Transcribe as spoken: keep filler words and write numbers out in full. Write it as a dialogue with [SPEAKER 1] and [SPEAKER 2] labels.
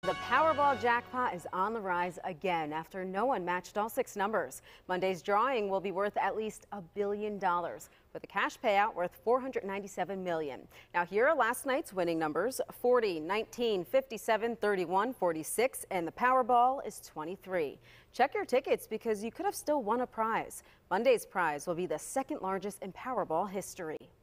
[SPEAKER 1] The Powerball jackpot is on the rise again after no one matched all six numbers. Monday's drawing will be worth at least a billion dollars, with a cash payout worth four hundred ninety-seven million dollars. Now here are last night's winning numbers: forty, nineteen, fifty-seven, thirty-one, forty-six, and the Powerball is twenty-three. Check your tickets because you could have still won a prize. Monday's prize will be the second largest in Powerball history.